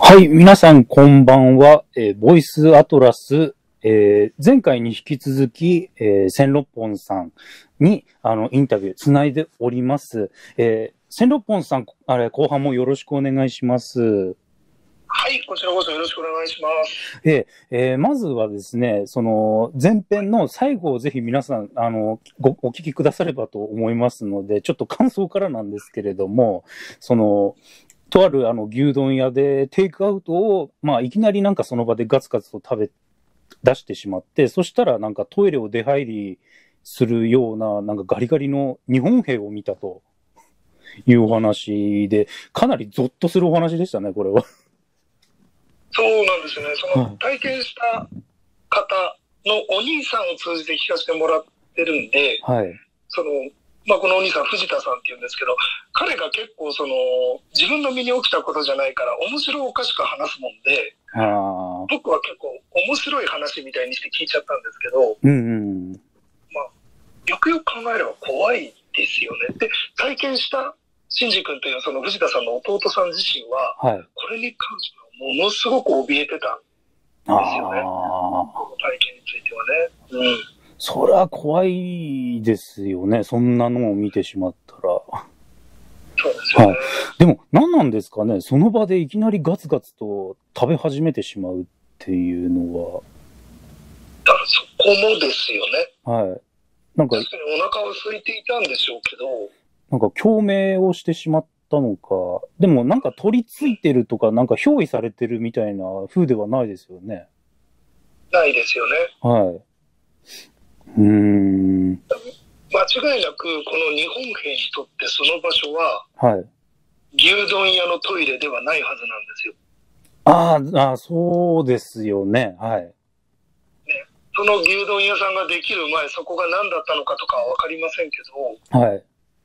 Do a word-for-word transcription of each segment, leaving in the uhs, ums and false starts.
はい、皆さんこんばんは。えーボイスアトラス、えー前回に引き続き、えー千六本さんに、あの、インタビューつないでおります。えー千六本さん、あれ、後半もよろしくお願いします。 はい、こちらこそよろしくお願いします。 えーえーまずはですね、その、前編の最後をぜひ皆さん、あの、ご、お聞きくださればと思いますので、ちょっと感想からなんですけれども、その、とあるあの牛丼屋でテイクアウトを、まあいきなりなんかその場でガツガツと食べ出してしまって、そしたらなんかトイレを出入りするような、なんかガリガリの日本兵を見たというお話で、かなりゾッとするお話でしたね、これは。 そうなんですね。そはいの体験した方のお兄さんを通じて聞かせてもらってるんで、 はい。 その、まあ、このお兄さん、藤田さんって言うんですけど、彼が結構その、自分の身に起きたことじゃないから、面白おかしく話すもんで、 ああ。 僕は結構面白い話みたいにして聞いちゃったんですけど、 うんうん。 まあ、よくよく考えれば怖いですよね。で、体験したシンジ君というその藤田さんの弟さん自身は、 はい。 これに関してはものすごく怯えてたんですよね。 ああ。 この体験についてはね。うん。 それは怖いですよね。そんなのを見てしまったら。 そうですよね。 はいでも、何なんですかね。その場でいきなりガツガツと食べ始めてしまうっていうのだからそこもですよね。 は、はい。なんか、 確かにお腹は空いていたんでしょうけど、 なんか共鳴をしてしまったのか。でもなんか取り付いてるとか、なんか憑依されてるみたいな風ではないですよね。 ないですよね。 はい。うーん。 間違いなく、この日本兵にとってその場所は、 はい。 牛丼屋のトイレではないはずなんですよ。 あーあー、そうですよね。はい。 ね。その牛丼屋さんができる前、そこが何だったのかとかはわかりませんけど、 はい。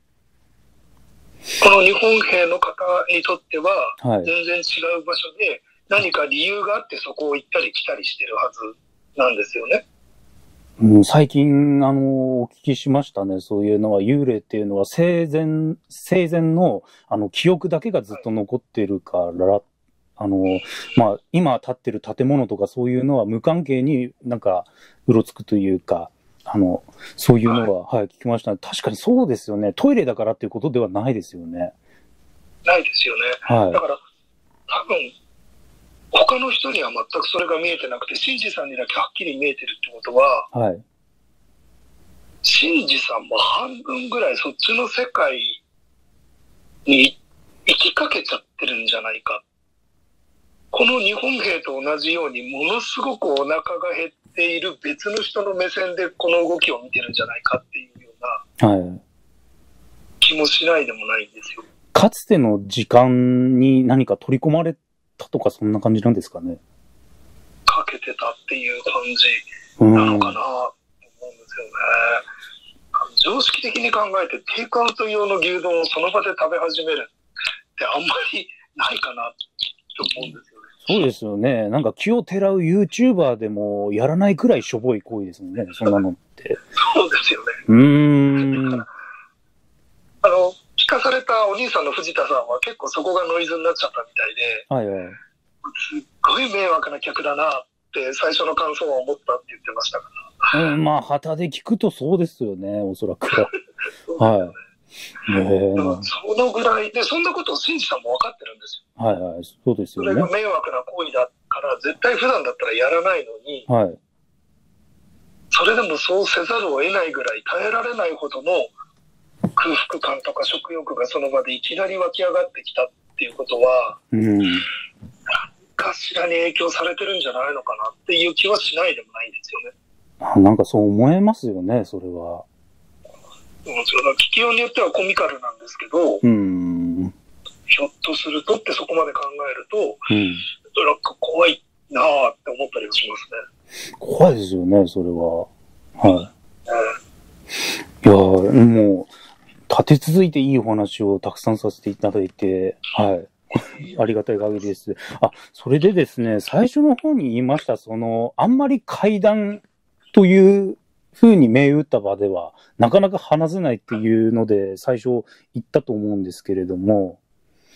この日本兵の方にとっては、 はい。 全然違う場所で、何か理由があってそこを行ったり来たりしてるはずなんですよね。 うん、最近、あの、お聞きしましたね。そういうのは、幽霊っていうのは生前、生前の、あの、記憶だけがずっと残ってるから、あの、まあ、今建ってる建物とかそういうのは無関係になんか、うろつくというか、あの、そういうのは、はい、はい、聞きましたね。確かにそうですよね。トイレだからっていうことではないですよね。 ないですよね。 はい。 だから、多分、他の人には全くそれが見えてなくて、シンジさんにだけはっきり見えてるってことは、 はい。 シンジさんも半分ぐらいそっちの世界に行きかけちゃってるんじゃないか。この日本兵と同じようにものすごくお腹が減っている別の人の目線でこの動きを見てるんじゃないかっていうようなはい。 気もしないでもないんですよ。 かつての時間に何か取り込まれたとか、そんな感じなんですかね。 かけてたっていう感じうん。 なのかなと思うんですよね。常識的に考えてテイクアウト用の牛丼をその場で食べ始めるってあんまりないかなと思うんですよね。 そうですよね。なんか気をてらう YouTuber でもやらないくらいしょぼい行為ですもんね。そんなのって。 そうですよね。 うーん。 あの、聞かされたお兄さんの藤田さんは結構そこがノイズになっちゃったみたいで、 はいはい。 すっごい迷惑な客だなって最初の感想は思ったって言ってましたかうん、まあ、旗で聞くとそうですよね。おそらくは。 ら。 はい。ねえ。 だからそのぐらいで、そんなことをシンジさんも分かってるんですよ。 はいはい。そうですよね。 それが迷惑な行為だから絶対普段だったらやらないのに、 はい。 それでもそうせざるを得ないぐらい耐えられないほどの空腹感とか食欲がその場でいきなり湧き上がってきたっていうことは、 うん。 何かしらに影響されてるんじゃないのかなっていう気はしないでもないんですよね。 あ、なんかそう思えますよね、それは。 うん、それは聞きようによってはコミカルなんですけど、 うーん。 ひょっとするとってそこまで考えると、 うん。 なんか怖いなぁって思ったりはしますね。 怖いですよね、それは。はい。 うん、 いやー、もう、立て続いていいお話をたくさんさせていただいて、はい。ありがたい限りです。あ、それでですね、最初の方に言いました、その、あんまり怪談という風に銘打った場では、なかなか話せないっていうので、最初言ったと思うんですけれども、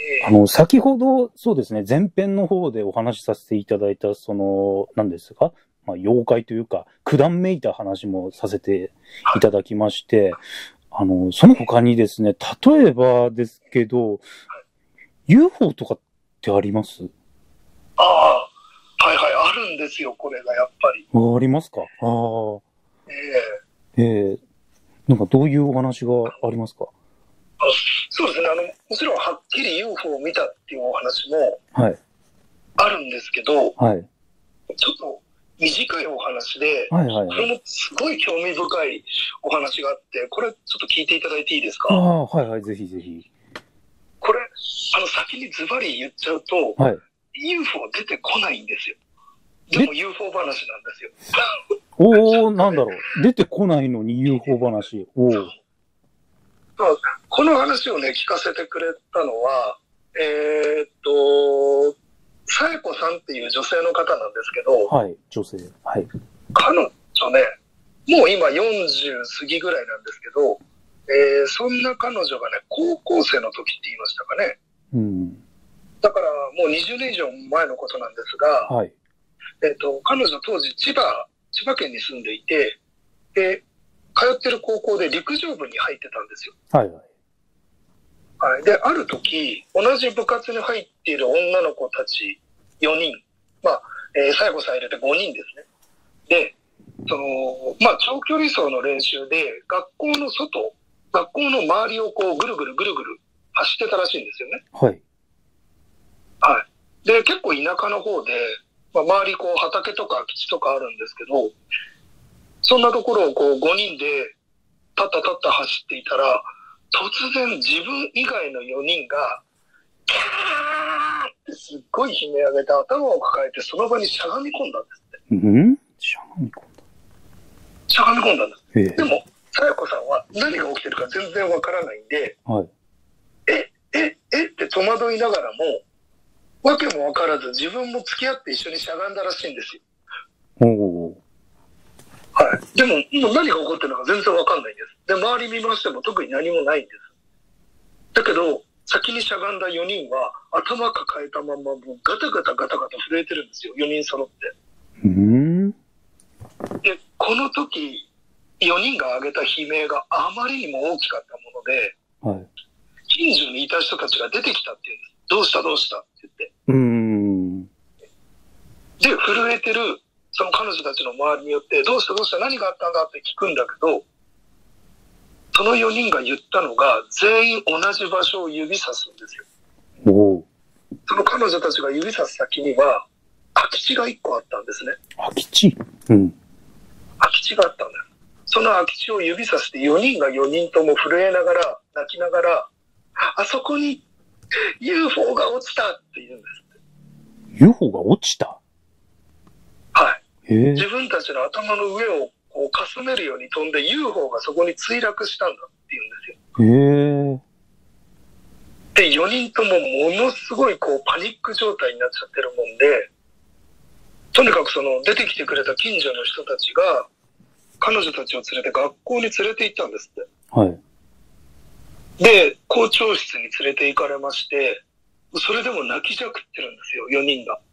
あの、先ほど、そうですね、前編の方でお話しさせていただいた、その、何ですか、まあ、妖怪というか、九段めいた話もさせていただきまして、あの、その他にですね、例えばですけど、ユーフォー とかってあります？ ああ、はいはい、あるんですよ、これがやっぱり。 あ、ありますか？ああ。ええええ、なんかどういうお話がありますか？ あ、そうですね、あの、もちろんはっきり ユーフォー を見たっていうお話もはい。 あるんですけど、 はい。 ちょっと短いお話で、 はいはいはい。 これもすごい興味深いお話があって、これちょっと聞いていただいていいですか？ ああ、はいはい、ぜひぜひ。 これ、あの、先にズバリ言っちゃうと、 はい。 ユーフォー 出てこないんですよ。でも ユーフォー 話なんですよ。 おー、なんだろう。出てこないのに ユーフォー 話。おー。 この話をね、聞かせてくれたのは、えー、っと、さえこさんっていう女性の方なんですけど、 はい、女性。はい。 彼女ね、もう今よんじゅう過ぎぐらいなんですけど、えー、そんな彼女がね、高校生の時って言いましたかね。 うん。 だからもうにじゅうねん以上前のことなんですが、 はい。 えっと、彼女当時千葉、千葉県に住んでいて、で、通ってる高校で陸上部に入ってたんですよ。 はいはい。 はい。で、ある時、同じ部活に入っている女の子たちよにん、まあ、えー、最後さん入れてごにんですね。で、その、まあ、長距離走の練習で、学校の外、学校の周りをこう、ぐるぐるぐるぐる走ってたらしいんですよね。 はい。 はい。で、結構田舎の方で、まあ、周りこう、畑とか空き地とかあるんですけど、そんなところをこう、ごにんで、たったたった走っていたら、突然自分以外のよにんが、キャーってすっごい悲鳴上げて頭を抱えてその場にしゃがみ込んだんですって。 うんしゃがみ込んだ。 しゃがみ込んだんです。 ええ、 でも、さやこさんは何が起きてるか全然わからないんで、 はい。 え、え、えって戸惑いながらも、わけもわからず自分も付き合って一緒にしゃがんだらしいんですよ。 おー。 はい。でも、もう何が起こってるのか全然わかんないんです。で、周り見ましても特に何もないんです。だけど、先にしゃがんだよにんは頭抱えたままもうガタガタガタガタ震えてるんですよ。よにん揃って。 うーん。 で、この時、よにんが上げた悲鳴があまりにも大きかったもので、 はい。 近所にいた人たちが出てきたっていうんです。どうしたどうしたって言って。 うーん。 で、震えてるその彼女たちの周りによって、どうしたどうした何があったんだって聞くんだけど、そのよにんが言ったのが、全員同じ場所を指さすんですよ。 おー。 その彼女たちが指さす先には、空き地がいっこあったんですね。 空き地。うん。 空き地があったんだよ。その空き地を指さしてよにんがよにんとも震えながら、泣きながら、あそこに ユーフォー が落ちたって言うんですって。 ユーフォー が落ちた？ はい。 へえ。 自分たちの頭の上をこうかすめるように飛んで ユーフォー がそこに墜落したんだって言うんですよ。 へえ。 で、よにんともものすごいこうパニック状態になっちゃってるもんで、とにかくその出てきてくれた近所の人たちが、彼女たちを連れて学校に連れて行ったんですって。 はい。 で、校長室に連れて行かれまして、それでも泣きじゃくってるんですよ、よにんが。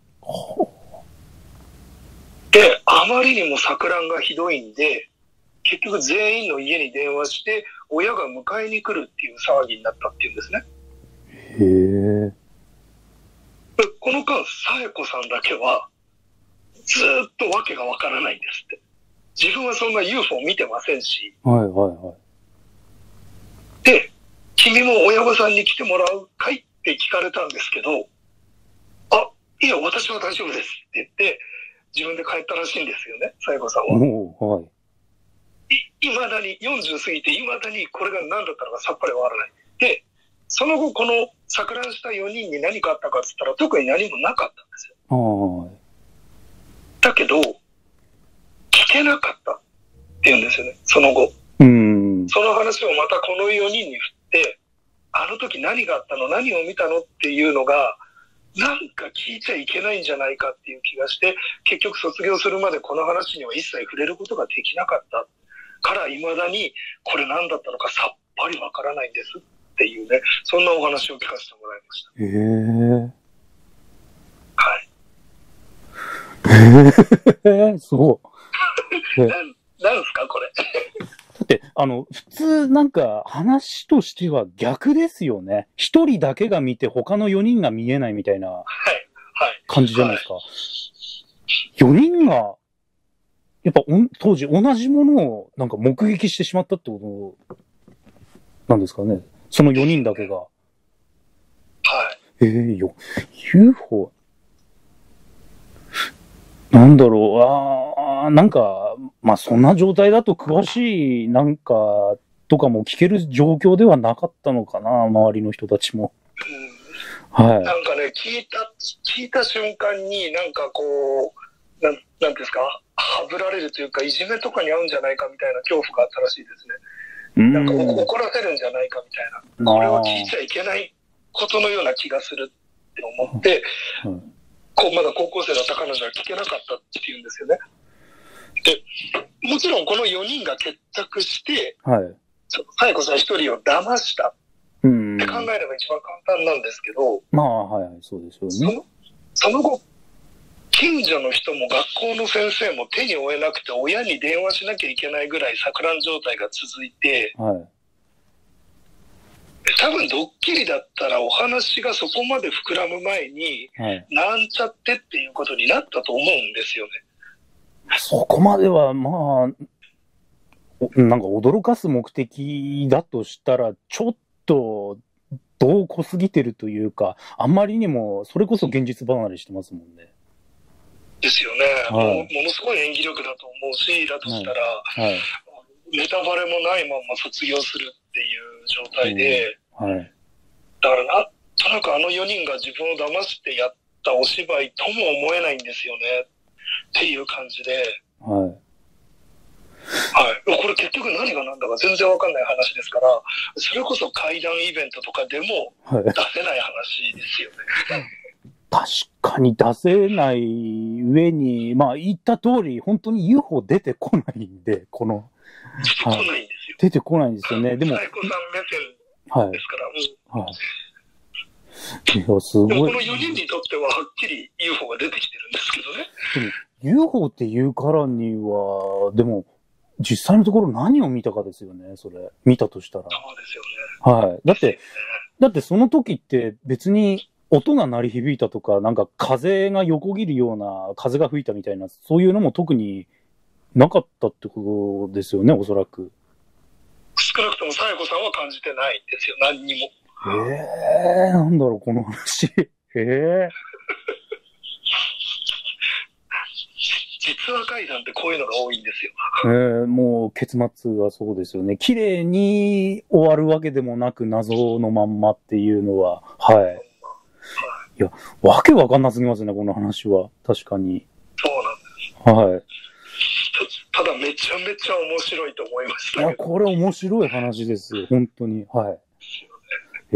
で、あまりにも錯乱がひどいんで、結局全員の家に電話して、親が迎えに来るっていう騒ぎになったっていうんですね。 へえ。 で、この間、さえこさんだけは、ずーっとわけがわからないんですって。自分はそんな ユーフォー 見てませんし。 はいはいはい。 で、君も親御さんに来てもらうかいって聞かれたんですけど、あ、いや、私は大丈夫ですって言って、自分で帰ったらしいんですよね、さえこさんは。 おー、はい。 い、未だに、よんじゅう過ぎて、未だにこれが何だったのかさっぱりわからない。で、その後、この錯乱したよにんに何かあったかって言ったら、特に何もなかったんですよ。 はい。 だけど、聞けなかったって言うんですよね、その後。 うん。 その話をまたこのよにんに振って、あの時何があったの、何を見たのっていうのが、なんか聞いちゃいけないんじゃないかっていう気がして、結局卒業するまでこの話には一切触れることができなかったから、未だにこれ何だったのかさっぱりわからないんですっっていうね、そんなお話を聞かせてもらいました。 へえ。へえ、すごい。 な、なんすかこれ。 だって、あの、普通なんか話としては逆ですよね。一人だけが見て他のよにんが見えないみたいな感じじゃないですか。よにんが、やっぱ当時同じものをなんか目撃してしまったってことなんですかね。そのよにんだけが。 はい。 ええー、よ、ユーフォー、なんだろう、ああ、なんか、まあそんな状態だと詳しいなんかとかも聞ける状況ではなかったのかな、周りの人たちも。 うん、はい。なんかね、聞いた、聞いた瞬間になんかこう、なん、なんですか、はぶられるというか、いじめとかに遭うんじゃないかみたいな恐怖があったらしいですね。うんなんか怒らせるんじゃないかみたいな。これを聞いちゃいけないことのような気がするって思って、うんこうまだ高校生だった彼女は聞けなかったっていうんですよね。で、もちろんこのよにんが決着して、はい、サイコさん一人を騙したって考えれば一番簡単なんですけど、 まあ、はい、そうですよね。 その、その後、近所の人も学校の先生も手に負えなくて親に電話しなきゃいけないぐらい錯乱状態が続いて、はい多分ドッキリだったらお話がそこまで膨らむ前に、はい、なんちゃってっていうことになったと思うんですよね。 そこまではまあ、なんか驚かす目的だとしたら、ちょっと、度を濃すぎてるというか、あんまりにも、それこそ現実離れしてますもんね。 ですよね。はい、も, ものすごい演技力だと思うし、だとしたら、はいはい、ネタバレもないまま卒業するっていう状態で、うんはい、だからなんとなくあのよにんが自分を騙してやったお芝居とも思えないんですよねっていう感じで、はいはい、これ結局何が何だか全然わかんない話ですから、それこそ怪談イベントとかでも出せない話ですよね。はい確かに出せない上に、まあ言った通り、本当に ユーフォー 出てこないんで、この。 出てこないんですよ。 出てこないんですよね。でも。 サイコさん目線ですから。はい。はいいや、すごい。 でもこのよにんにとってははっきり ユーフォー が出てきてるんですけどね。 でも ユーフォー っていうからには、でも、実際のところ何を見たかですよね、それ。見たとしたら。 そうですよね。はい。だって、だってその時って別に、音が鳴り響いたとか、なんか風が横切るような、風が吹いたみたいな、そういうのも特になかったってことですよね、おそらく。 少なくともサイコさんは感じてないんですよ、何にも。 ええー、なんだろう、この話。ええー。 実話怪談ってこういうのが多いんですよ。 ええー、もう結末がそうですよね。綺麗に終わるわけでもなく、謎のまんまっていうのは、はい。いや、わけわかんなすぎますね、この話は。確かに。 そうなんです。 はい。 ただめちゃめちゃ面白いと思いました。 いや、これ面白い話ですよ、本当に。はい。へえ。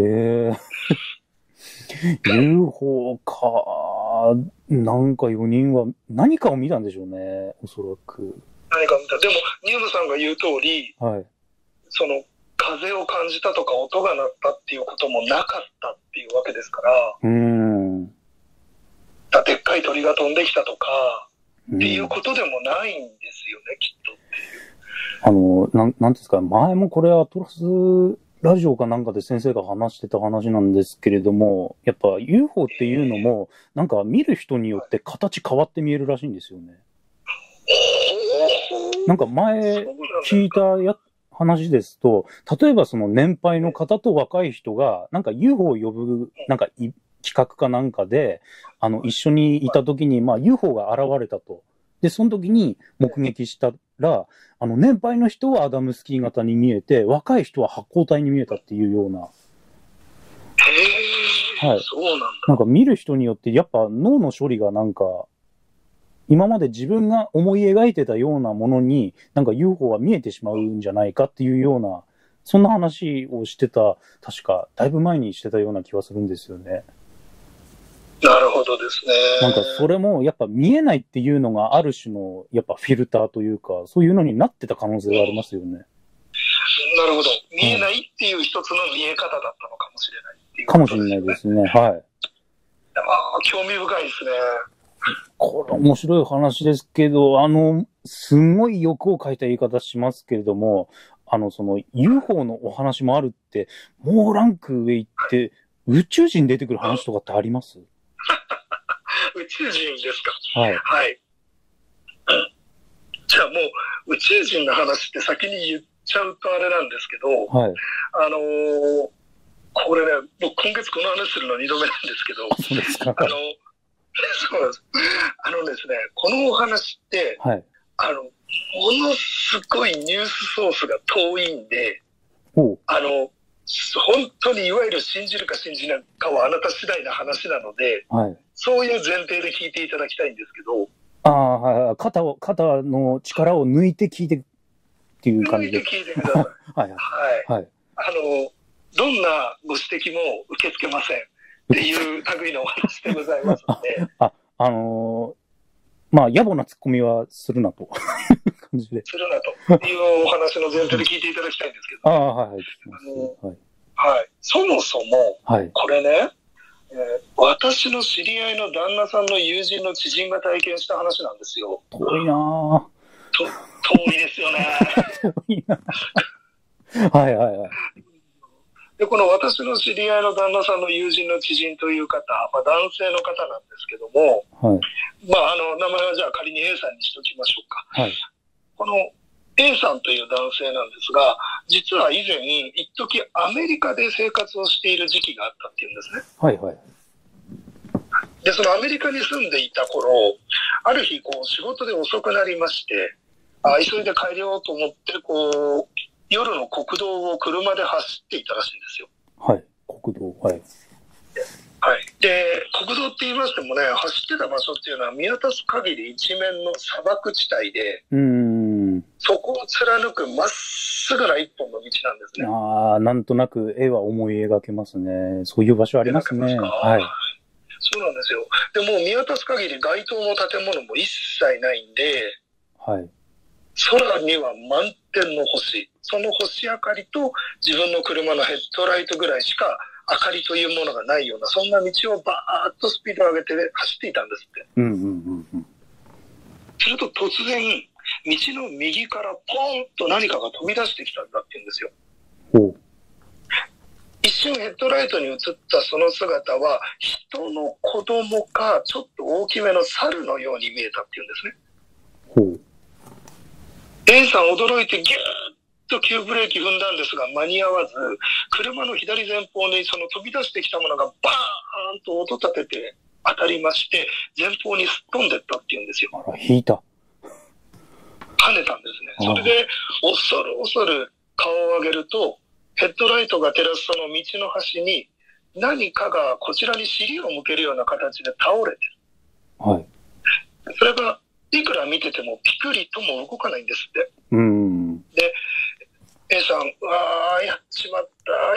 ユーフォー か。なんかよにんは何かを見たんでしょうね、おそらく。 何か見た。でも、ニュームさんが言う通り、 はい。 その、風を感じたとか音が鳴ったっていうこともなかったっていうわけですから、 うん。 だでっかい鳥が飛んできたとか、っていうことでもないんですよね、きっとっていう。 あの、なん、なんですか、前もこれアトラスラジオかなんかで先生が話してた話なんですけれども、やっぱ ユーフォー っていうのも、なんか見る人によって形変わって見えるらしいんですよね。なんか前聞いたや話ですと、例えばその年配の方と若い人が、なんか ユーフォー を呼ぶ、なんか企画かなんかで、あの、一緒にいた時に、まあ ユーフォー が現れたと。で、その時に目撃したら、あの、年配の人はアダムスキー型に見えて、若い人は発光体に見えたっていうような。 へー、はい。そうなんだ。 なんか見る人によって、やっぱ脳の処理がなんか、今まで自分が思い描いてたようなものに、なんか ユーフォー は見えてしまうんじゃないかっていうような、そんな話をしてた、確か、だいぶ前にしてたような気はするんですよね。 なるほどですね。 なんかそれもやっぱ見えないっていうのがある種のやっぱフィルターというか、そういうのになってた可能性がありますよね。 なるほど。見えないっていう一つの見え方だったのかもしれないっていうかもしことですよね。 れないですね。はい。 ああ、興味深いですね。 これ面白い話ですけど、あの、すんごい欲を書いた言い方しますけれども、あの、その ユーフォー のお話もあるって、もうランク上行って、宇宙人出てくる話とかってあります？ 宇宙人ですか？ はい。 はい。じゃあもう、宇宙人の話って先に言っちゃうとあれなんですけど、 はい。 あのー、これね、僕今月この話するのにどめなんですけど、 そうですか。 あの、そうなんです。あのですね、このお話って、 はい。 あの、ものすごいニュースソースが遠いんで、 おあの、本当にいわゆる信じるか信じないかはあなた次第な話なので、 はい。 そういう前提で聞いていただきたいんですけど、 ああ、はい。肩を、肩の力を抜いて聞いてっていう感じで。 抜いて聞いてください。 はい。 はい。 はい。 あの、どんなご指摘も受け付けませんっていう類のお話でございますので。 あ、あのー、まあ、野暮なツッコミはするなと。感じで。 するなというお話の前提で聞いていただきたいんですけど、 ああ、はい、はい。 あの、 はい。 はい。そもそも、 はい。 これね、えー、私の知り合いの旦那さんの友人の知人が体験した話なんですよ。 遠いなぁ。 と遠いですよね。 遠いなぁ。はいはいはい。 で、この私の知り合いの旦那さんの友人の知人という方、まあ、男性の方なんですけども、 はい。 まあ、あの、名前はじゃあ仮に A さんにしときましょうか。 はい。 この A さんという男性なんですが、実は以前、一時アメリカで生活をしている時期があったっていうんですね。 はいはい。 で、そのアメリカに住んでいた頃、ある日、こう、仕事で遅くなりまして、あ、急いで帰りようと思って、こう、夜の国道を車で走っていたらしいんですよ。 はい。国道。はい。 はい。で、国道って言いましてもね、走ってた場所っていうのは見渡す限り一面の砂漠地帯で、 うーん。 そこを貫くまっすぐな一本の道なんですね。 ああ、なんとなく絵は思い描けますね。そういう場所ありますね。はい。 そうなんですよ。でも見渡す限り街灯も建物も一切ないんで、 はい。 空には満天の星。その星明かりと自分の車のヘッドライトぐらいしか明かりというものがないような、そんな道をバーッとスピードを上げて走っていたんですって。 うんうんうんうん。 すると突然、道の右からポーンと何かが飛び出してきたんだって言うんですよ。 ほう。 一瞬ヘッドライトに映ったその姿は、人の子供かちょっと大きめの猿のように見えたって言うんですね。 ほう。 A さん驚いてギューッと急ブレーキ踏んだんですが間に合わず、車の左前方にその飛び出してきたものがバーンと音立てて当たりまして、前方にすっ飛んでったって言うんですよ。 あら、引いた。 跳ねたんですね。それで恐る恐る顔を上げると、ヘッドライトが照らすその道の端に何かがこちらに尻を向けるような形で倒れてる。 はい。 それがいくら見ててもピクリとも動かないんですって。 うーん。 で、A さん、うわー、やっちまった、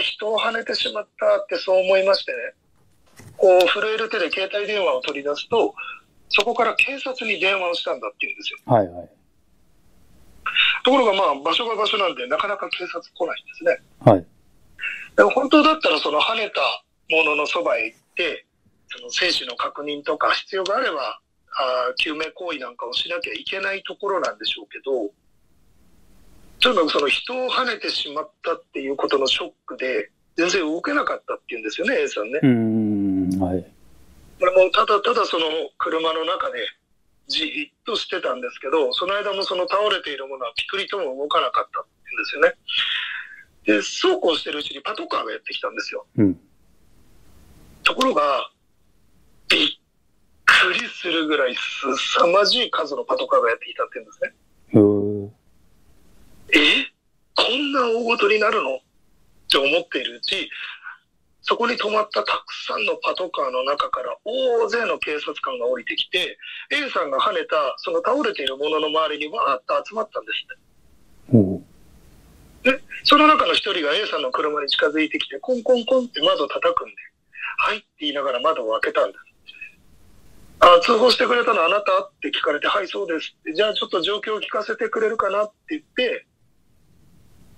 人を跳ねてしまったってそう思いましてね、こう震える手で携帯電話を取り出すと、そこから警察に電話をしたんだって言うんですよ。 はいはい。 ところがまあ場所が場所なんでなかなか警察来ないんですね。 はい。 でも本当だったらその跳ねたもののそばへ行って、その生死の確認とか必要があれば、あ救命行為なんかをしなきゃいけないところなんでしょうけど、とにかくその人を跳ねてしまったっていうことのショックで全然動けなかったっていうんですよね、A さんね。 うーん、はい。 これもただただその車の中でじーっとしてたんですけど、その間もその倒れているものはピクリとも動かなかったっていうんですよね。で、そうこうしてるうちにパトカーがやってきたんですよ。 うん。 ところが、びっくりするぐらい凄まじい数のパトカーがやってきたっていうんですね。 うーえこんな大ごとになるのって思っているうち、そこに止まったたくさんのパトカーの中から大勢の警察官が降りてきて、A さんが跳ねたその倒れているものの周りにわーっと集まったんですって。 ほで、その中の一人が A さんの車に近づいてきて、コンコンコンって窓を叩くんで、はいって言いながら窓を開けたんです。あ、通報してくれたのあなたって聞かれて、はいそうですって、じゃあちょっと状況を聞かせてくれるかなって言って、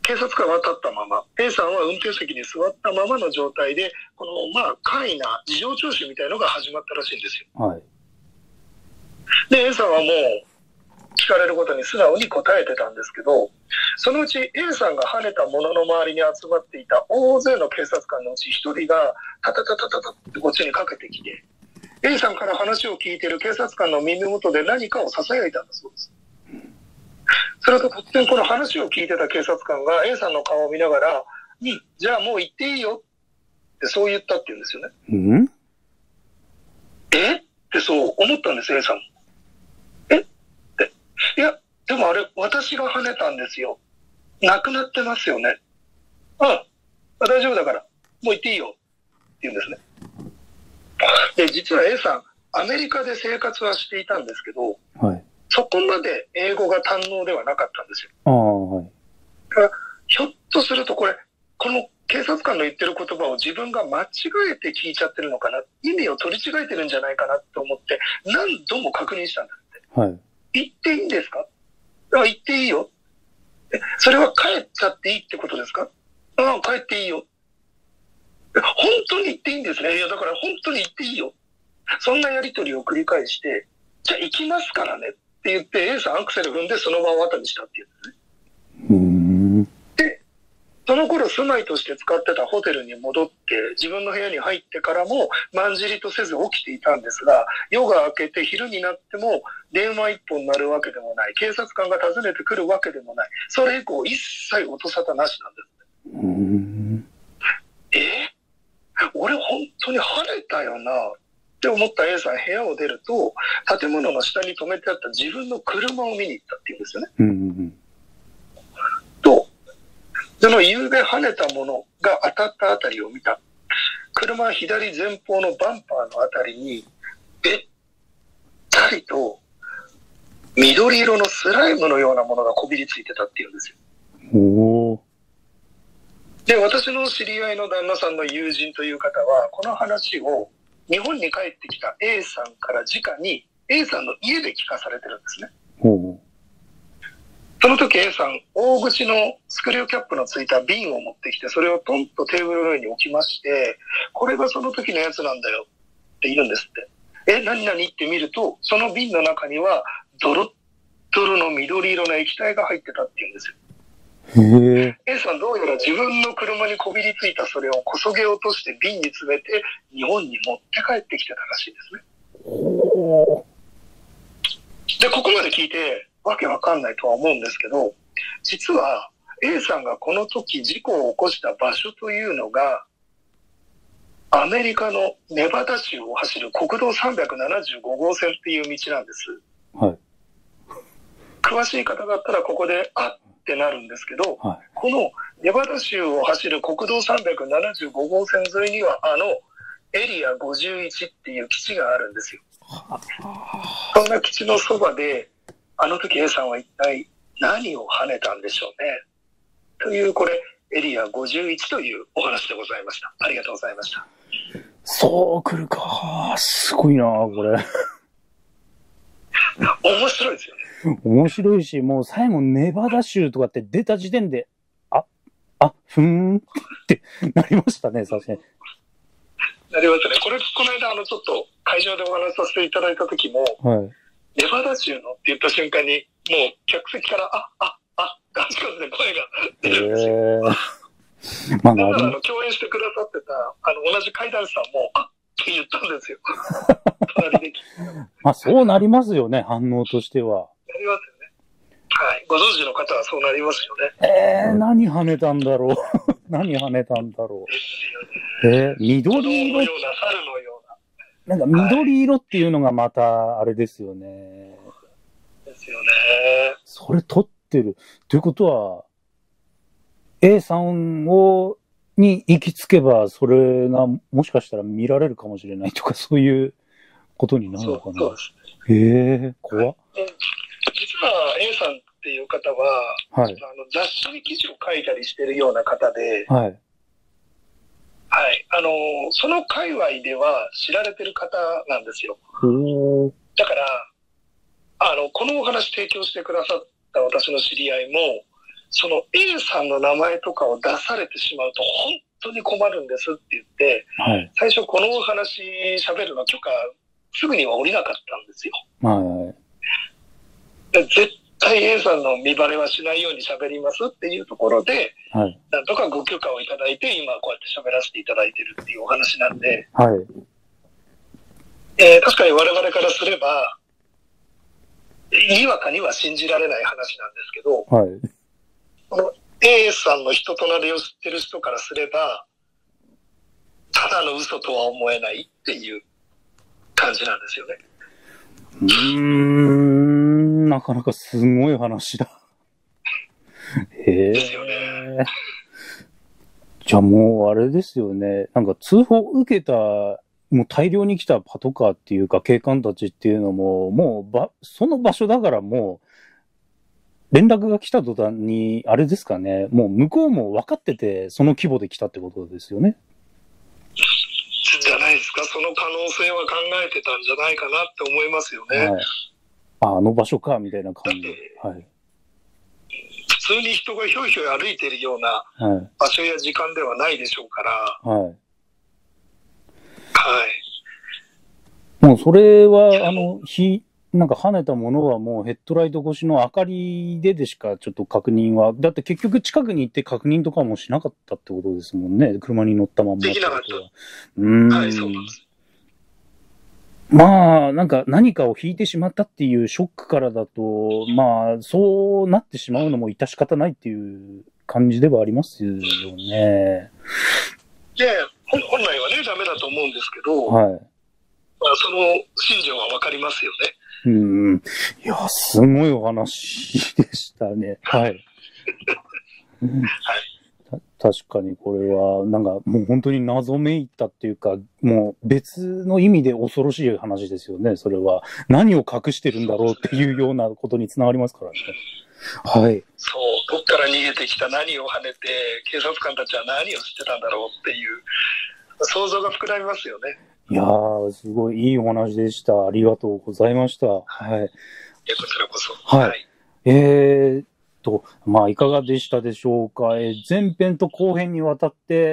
警察官は立ったまま、A さんは運転席に座ったままの状態で、この、まあ、簡易な事情聴取みたいのが始まったらしいんですよ。 はい。 で、A さんはもう、聞かれることに素直に答えてたんですけど、そのうち A さんが跳ねたものの周りに集まっていた大勢の警察官のうち一人が、タタタタタタってこっちにかけてきて、A さんから話を聞いている警察官の耳元で何かを囁いたんだそうです。それと突然この話を聞いてた警察官が A さんの顔を見ながら、に、じゃあもう行っていいよってそう言ったって言うんですよね。 うんえってそう思ったんです、A さんも。えって。いや、でもあれ、私が跳ねたんですよ。亡くなってますよね。うん。大丈夫だから、もう行っていいよって言うんですね。で、実は A さん、アメリカで生活はしていたんですけど、 はい。 そこまで英語が堪能ではなかったんですよ。 ああ、はい。 だからひょっとするとこれ、この警察官の言ってる言葉を自分が間違えて聞いちゃってるのかな、意味を取り違えてるんじゃないかなと思って何度も確認したんだって。 はい。 言っていいんですか？あ、言っていいよ。え、それは帰っちゃっていいってことですか？ああ、帰っていいよ。え、本当に言っていいんですね。いや、だから本当に言っていいよ。そんなやりとりを繰り返して、じゃあ行きますからねって言って A さんアクセル踏んでその場を後にしたっていうんですね。 うーん。 で、その頃住まいとして使ってたホテルに戻って自分の部屋に入ってからもまんじりとせず起きていたんですが、夜が明けて昼になっても電話一本鳴るわけでもない、警察官が訪ねてくるわけでもない、それ以降一切音沙汰なしなんです。 うーん。 え俺本当に跳ねたよなって思った A さん、部屋を出ると建物の下に止めてあった自分の車を見に行ったっていうんですよね。 うん。 と、その夕べ跳ねたものが当たったあたりを見た。車左前方のバンパーのあたりにべったりと緑色のスライムのようなものがこびりついてたっていうんですよ。 おー。 で、私の知り合いの旦那さんの友人という方は、この話を日本に帰ってきた A さんから直に A さんの家で聞かされてるんですね。 おー。 その時 A さん、大口のスクリューキャップのついた瓶を持ってきて、それをトンとテーブルの上に置きまして、これがその時のやつなんだよって言うんですって。え、何々って見ると、その瓶の中にはドロッドロの緑色の液体が入ってたって言うんですよ。 へえ。 A さんどうやら自分の車にこびりついたそれをこそげ落として瓶に詰めて日本に持って帰ってきてたらしいですね。 おー。 で、ここまで聞いてわけわかんないとは思うんですけど、実は A さんがこの時事故を起こした場所というのがアメリカのネバダ州を走る国道さんびゃくななじゅうごごうせんっていう道なんです。 はい。 詳しい方だったらここであってなるんですけど、 はい。 このネバダ州を走る国道さんびゃくななじゅうごごうせん沿いにはあのエリアごじゅういちっていう基地があるんですよ。そんな基地のそばであの時 A さんは一体何を跳ねたんでしょうね。というこれエリアごじゅういちというお話でございました。ありがとうございました。 そう来るか。すごいな、これ。 面白いですよね。 面白いし、もう最後ネバダ州とかって出た時点で、あ、あ、ふーんってなりましたね、確かに。 なりますね。これ、この間、あの、ちょっと会場でお話しさせていただいた時も、 はい。 ネバダ州のって言った瞬間に、もう客席から、あ、あ、あ、ガチガチで声が出るんですよ。 えーまあ、 だから、あなるの、共演してくださってた、あの、同じ怪談師さんも、あって言ったんですよ。隣で聞いて。 まあ、そうなりますよね、反応としては。 なりますよね。はい。ご存知の方はそうなりますよね。 えー、何跳ねたんだろう。何跳ねたんだろう。 ですよね。 えー、緑色。 のような、猿のような。なんか緑色っていうのがまた、あれですよね。 な。ですよね。 それ撮ってる。ということは、A さんを、に行き着けば、それがもしかしたら見られるかもしれないとか、そういうことになるのかな。 そう、そうですね。へえ、怖っ。 実は A さんっていう方は、 はい、 あの雑誌に記事を書いたりしてるような方で、 はい。 はい。あの、その界隈では知られてる方なんですよ。 おー。 だから、あの、このお話提供してくださった私の知り合いも、 その A さんの名前とかを出されてしまうと本当に困るんですって言って、はい、最初このお話喋るの許可すぐには下りなかったんですよ。はい、絶対 A さんの見バレはしないように喋りますっていうところで、はい、なんとかご許可をいただいて今こうやって喋らせていただいてるっていうお話なんで、はい、えー、確かに我々からすればにわかには信じられない話なんですけど、はい、この A さんの人となりを知ってる人からすればただの嘘とは思えないっていう感じなんですよね。 うーん、なかなかすごい話だ。へえ。ですよね。じゃあもうあれですよね。なんか通報を受けた、もう大量に来たパトカーっていうか警官たちっていうのも、もうば、その場所だからもう、連絡が来た途端に、あれですかね、もう向こうも分かってて、その規模で来たってことですよね。 じゃないですか。その可能性は考えてたんじゃないかなって思いますよね。はい、 あ、あの場所か、みたいな感じで。はい。 普通に人がひょいひょい歩いてるような場所や時間ではないでしょうから。はい。はい。 もうそれは、あの、ひ、なんか跳ねたものはもうヘッドライト越しの明かりででしかちょっと確認は、だって結局近くに行って確認とかもしなかったってことですもんね。車に乗ったまんま。 できなかった。 うーん。はい、そうなんです。まあ、なんか何かを引いてしまったっていうショックからだと、まあ、そうなってしまうのも致し方ないっていう感じではありますよね。 で、本来はね、ダメだと思うんですけど、はい。まあ、その心情はわかりますよね。 うん。いや、すごいお話でしたね。はい。はい。確かにこれは、なんかもう本当に謎めいたっていうか、もう別の意味で恐ろしい話ですよね、それは。何を隠してるんだろうっていうようなことにつながりますからね。はい。 そう、どっから逃げてきた何を跳ねて、警察官たちは何を知ってたんだろうっていう、想像が膨らみますよね。 いやー、すごいいいお話でした。ありがとうございました。はい。いや、こちらこそ。 はい。はい、えーと、まあ、いかがでしたでしょうか。えー、前編と後編にわたって、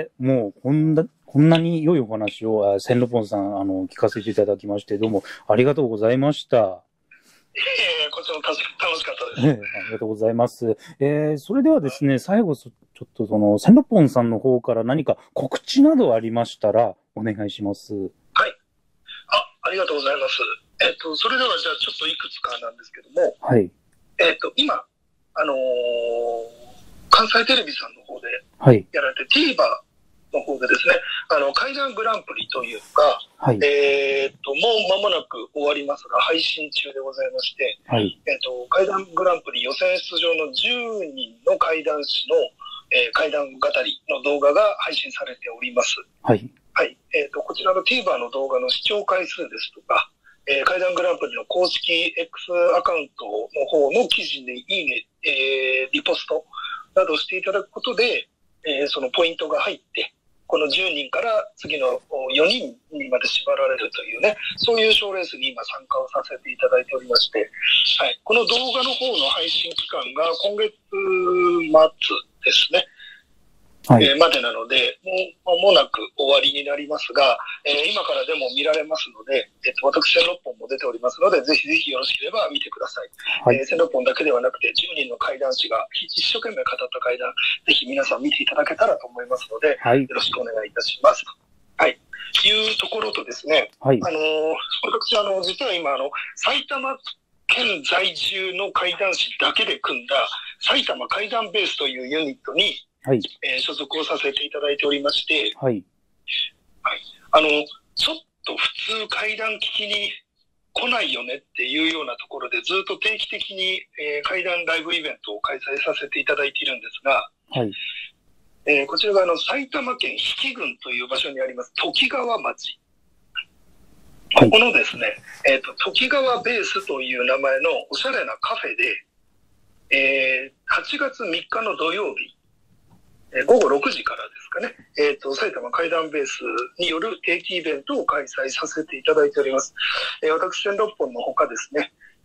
もう、こんな、こんなに良いお話を、千六本さん、あの、聞かせていただきまして、どうもありがとうございました。 ええー、こちらも楽しかったです。 えー、ありがとうございます。えー、それではですね、最後、ちょっとその、千六本さんの方から何か告知などありましたら、お願いします。 はい。あ、ありがとうございます。えっと、それではじゃあちょっといくつかなんですけども、はい。えっと、今、あのー、関西テレビさんの方でやられて、はい、TVer の方でですね、あの、怪談グランプリというか、はい、えっと、もう間もなく終わりますが、配信中でございまして、はい、えっと、怪談グランプリ予選出場のじゅうにんの怪談師の、えー、怪談語りの動画が配信されております。はい。はい。えっと、こちらの TVer の動画の視聴回数ですとか、えー、怪談グランプリの公式 X アカウントの方の記事にいいね、えー、リポストなどしていただくことで、えー、そのポイントが入って、このじゅうにんから次のよにんにまで縛られるというね、そういう賞レースに今参加をさせていただいておりまして、はい、この動画の方の配信期間が今月末ですね。はい、えー、までなので、もう間もなく終わりになりますが、えー、今からでも見られますので、えっと、私、千六本も出ておりますので、ぜひぜひよろしければ見てください。はい、えー、千六本だけではなくて、じゅうにんの怪談師が一生懸命語った怪談、ぜひ皆さん見ていただけたらと思いますので、はい、よろしくお願いいたします。はい。いうところとですね、はい、あのー、私、あの、実は今、あの、埼玉県在住の怪談師だけで組んだ、埼玉怪談ベースというユニットに、はい、えー、所属をさせていただいておりまして、はい。はい。あの、ちょっと普通怪談聞きに来ないよねっていうようなところで、ずっと定期的に、えー、怪談ライブイベントを開催させていただいているんですが、はい。えー、こちらがあの、埼玉県比企郡という場所にあります、ときがわ町。はい、ここのですね、えっと、ときがわベースという名前のおしゃれなカフェで、えー、はちがつみっかの土曜日、ごごろくじからですかね、えっと、埼玉怪談ベースによる定期イベントを開催させていただいております。えー、私、千六本のほかですね、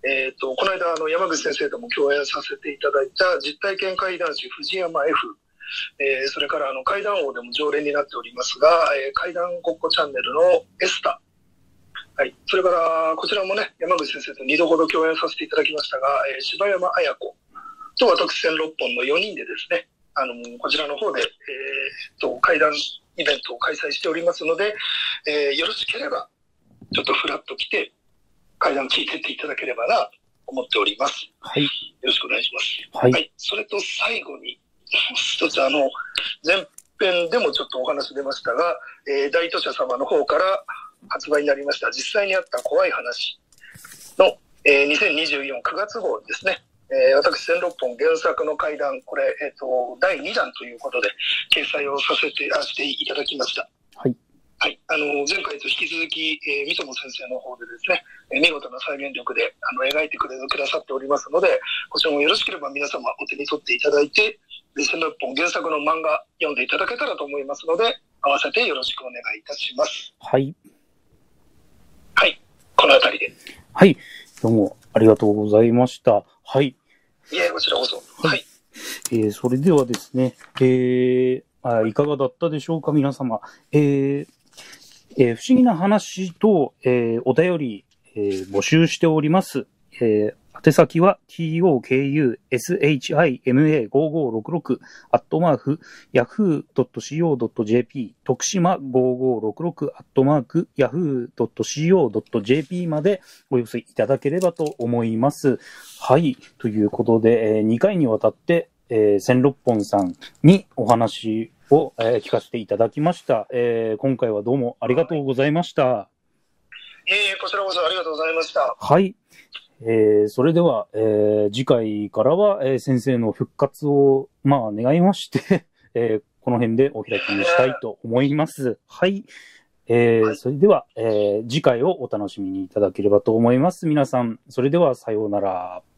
えっと、この間、あの、山口先生とも共演させていただいた実体験怪談師藤山 F、えー、それからあの怪談王でも常連になっておりますが、えー、怪談ごっこチャンネルのエスタ、はい、それからこちらもね、山口先生とにどほど共演させていただきましたが、えー、柴山綾子と私千六本のよにんでですね、あのこちらの方で、えー、と怪談イベントを開催しておりますので、えー、よろしければちょっとフラッと来て怪談聞いてっていただければなと思っております。 はい。よろしくお願いします。 はい。 はい、それと最後に一つ、あの前編でもちょっとお話出ましたが、えー、大図社様の方から発売になりました実際にあった怖い話の、えー、にせんにじゅうよんくがつ号ですね、えー、私千六本原作の怪談、これ、えー、とだいにだんということで掲載をさせてあしていただきました。 はい。 はい、あの前回と引き続き、えー、三友先生の方でですね、えー、見事な再現力であの描いてくれくださっておりますので、こちらもよろしければ皆様お手に取っていただいて、千六本原作の漫画読んでいただけたらと思いますので、合わせてよろしくお願いいたします。 はい。 はい、このあたりで。 はい、どうもありがとうございました。はい。 いえ、こちらこそ。はい。はい、 えー、それではですね、えー、あいかがだったでしょうか、皆様。えーえー、不思議な話と、えー、お便り、えー、募集しております。えー、宛先は トクシマ ごーごーろくろく アットマーク ヤフー ドット シーオー ドット ジェーピー 徳島ごーごーろくろく アットマーク ヤフー ドット シーオー ドット ジェーピー までお寄せいただければと思います。はい。ということで、えー、にかいにわたって、えー、千六本さんにお話を、えー、聞かせていただきました、えー。今回はどうもありがとうございました。 はい、いえいえ、こちらこそありがとうございました。 はい。えー、それでは、えー、次回からは、えー、先生の復活を、まあ、願いまして、えー、この辺でお開きにしたいと思います。はい。えー、それでは、えー、次回をお楽しみにいただければと思います。皆さん、それではさようなら。